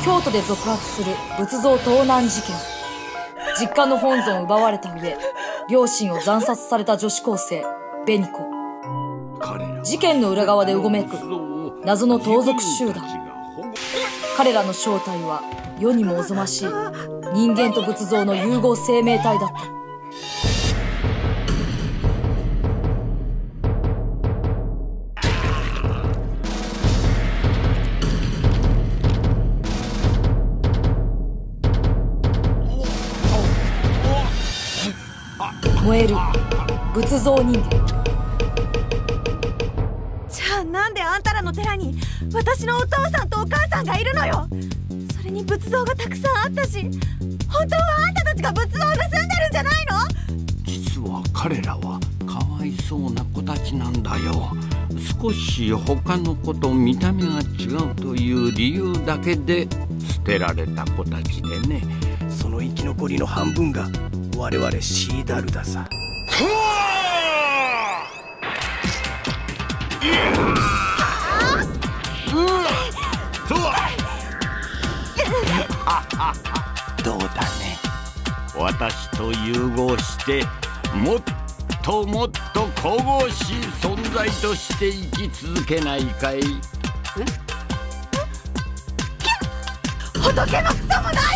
京都で続発する仏像盗難事件。実家の本尊を奪われた上、両親を惨殺された女子高生紅子。事件の裏側でうごめく謎の盗賊集団。彼らの正体は世にもおぞましい人間と仏像の融合生命体だった。燃える仏像人間。 じゃあなんであんたらの寺に私のお父さんとお母さんがいるのよ。それに仏像がたくさんあったし、本当はあんたたちが仏像を盗んでるんじゃないの？ 実は彼らはかわいそうな子たちなんだよ。少し他の子と見た目が違うという理由だけで捨てられた子たちでね。 その生き残りの半分が我々シーダルださ。 どうだね。私と融合してもっともっと神々しい存在として生き続けないかい？ 仏のクソもない！